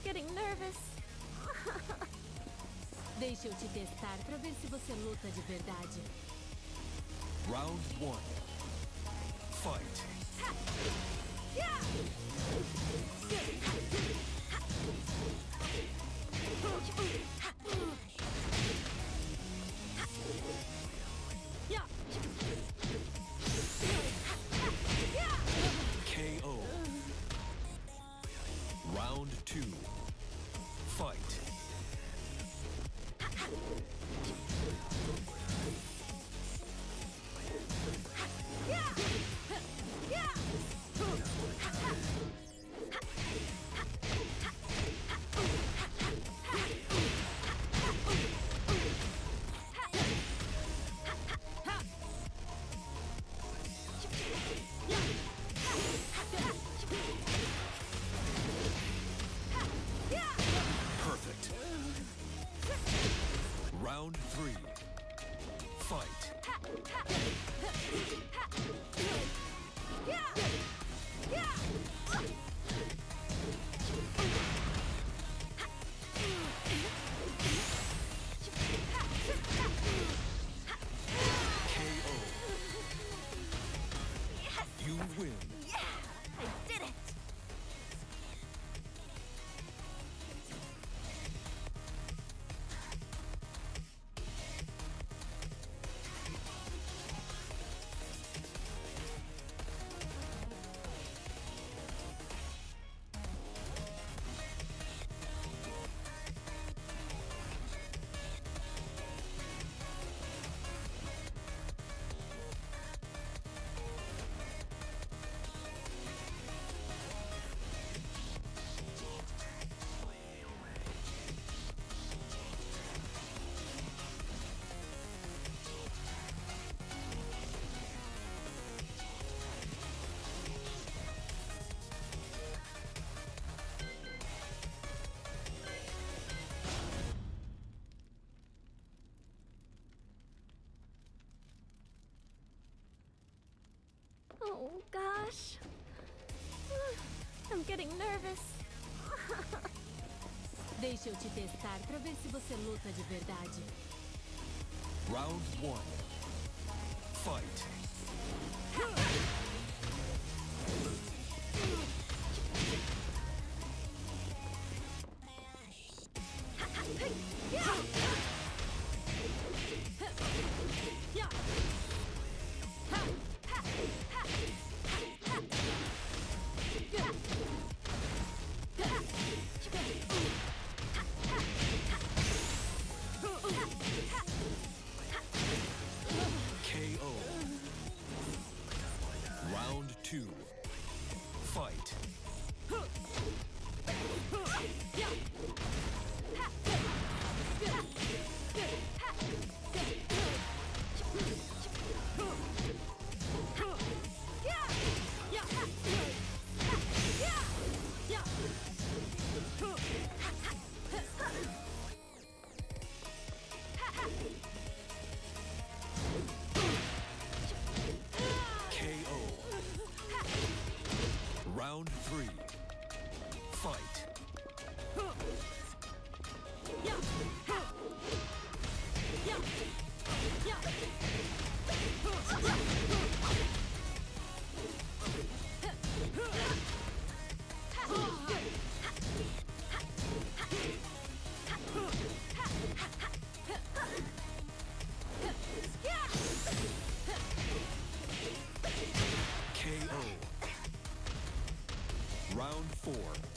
getting nervous. Deixa eu te testar pra ver se você luta de verdade. Round 1. Fight. KO. Round 2. Fight. Perfect. Round 3. Fight. KO. You win. Yeah! I did it! Oh, gosh. I'm getting nervous. Deixa eu te testar pra ver se você luta de verdade. Round 1. Fight. KO. Round 2. Fight. KO. Round 3. Fight. KO. Round 4.